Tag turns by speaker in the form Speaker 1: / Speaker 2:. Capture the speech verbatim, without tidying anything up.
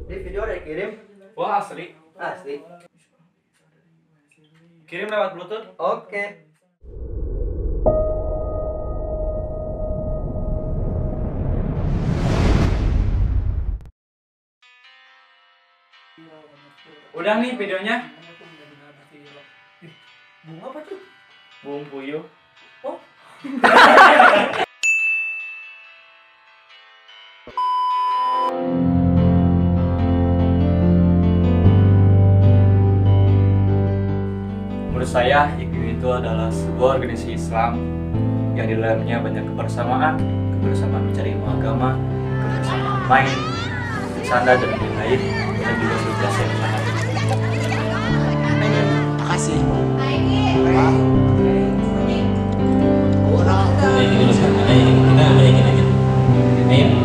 Speaker 1: Di video udah kirim.
Speaker 2: Wah asli.
Speaker 1: Asli.
Speaker 2: Kirim lewat Bluetooth.
Speaker 1: Oke.
Speaker 2: Udah nih videonya.
Speaker 1: Bunga apa tuh?
Speaker 2: Bung Puyuh.
Speaker 1: Oh.
Speaker 2: Menurut saya I P U itu adalah sebuah organisasi Islam yang di dalamnya banyak kebersamaan, kebersamaan mencari ilmu agama, kebersamaan main, bercanda dan lain-lain, dan juga sukses yang sangat.
Speaker 3: Makasih.
Speaker 4: Ini dulu sekarang, ayo kita ayo kita ayo. Ayo.